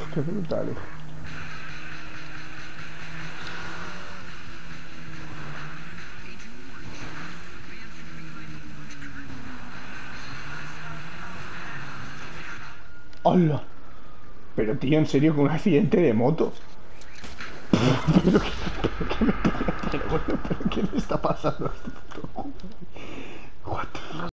Qué brutal. ¡Hola! Pero tío, en serio, con un accidente de moto. Pero bueno, ¿pero qué le está pasando a este puto juego? What the